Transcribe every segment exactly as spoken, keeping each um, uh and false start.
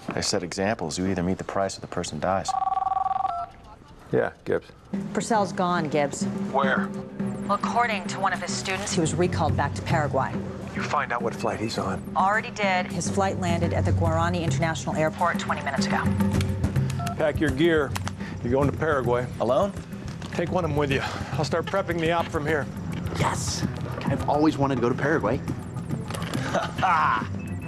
They set examples. You either meet the price or the person dies. Yeah, Gibbs. Purcell's gone, Gibbs. Where? Well, according to one of his students, he was recalled back to Paraguay. You find out what flight he's on. Already did. His flight landed at the Guarani International Airport twenty minutes ago. Pack your gear. You're going to Paraguay. Alone? Take one of them with you. I'll start prepping the op from here. Yes. I've always wanted to go to Paraguay. Ah!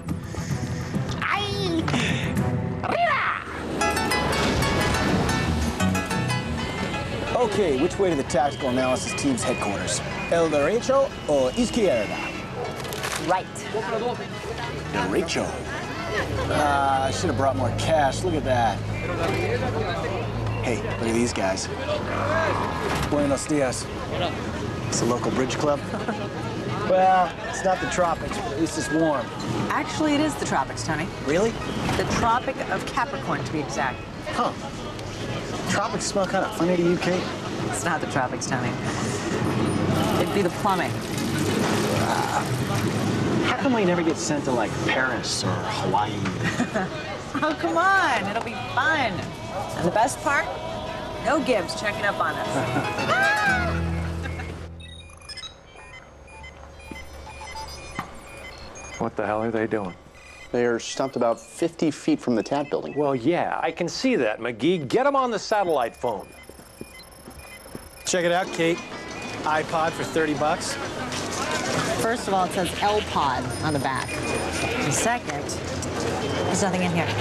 Okay, which way to the tactical analysis team's headquarters? El derecho or izquierda? Right. Derecho. Ah, I should have brought more cash. Look at that. Hey, look at these guys. Buenos dias. It's a local bridge club. Well, it's not the tropics, but at least it's warm. Actually, it is the tropics, Tony. Really? The Tropic of Capricorn, to be exact. Huh. Tropics smell kind of funny to you, Kate? It's not the tropics, Tony. It'd be the plumbing. Uh, how come we never get sent to, like, Paris or Hawaii? Oh, come on. It'll be fun. And the best part? No Gibbs checking up on us. What the hell are they doing? They're stumped about fifty feet from the T A T building. Well, yeah, I can see that, McGee. Get them on the satellite phone. Check it out, Kate. iPod for thirty bucks. First of all, it says L-Pod on the back. And second, there's nothing in here.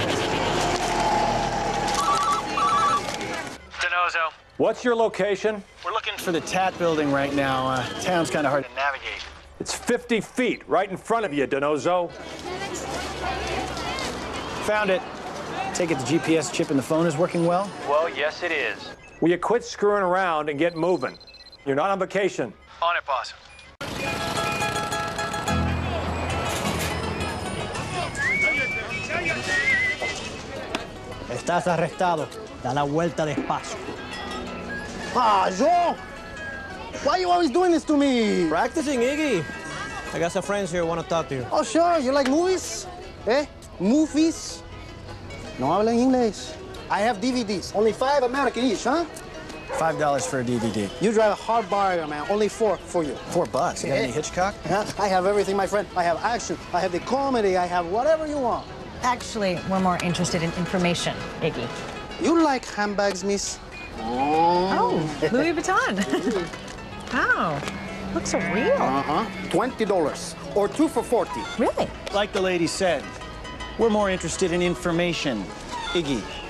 Denozo. What's your location? We're looking for the T A T building right now. Uh, town's kind of hard to navigate. It's fifty feet right in front of you, Denozo. Found it. Take it the G P S chip in the phone is working well? Well, yes, it is. Will you quit screwing around and get moving? You're not on vacation. On it, boss. Estás arrestado. Da la vuelta despacio. Ah, Joe! Why are you always doing this to me? Practicing, Iggy. I got some friends here who want to talk to you. Oh, sure. You like movies? Eh? Movies? No habla inglés. I have D V Ds. Only five American each, huh? Five dollars for a D V D. You drive a hard bargain, man. Only four for you. Four bucks. You got any Hitchcock? Yeah, I have everything, my friend. I have action. I have the comedy. I have whatever you want. Actually, we're more interested in information, Iggy. You like handbags, miss? Oh, Louis Vuitton. Wow, looks so real. Uh-huh. twenty dollars or two for forty. Really? Like the lady said, we're more interested in information. Iggy.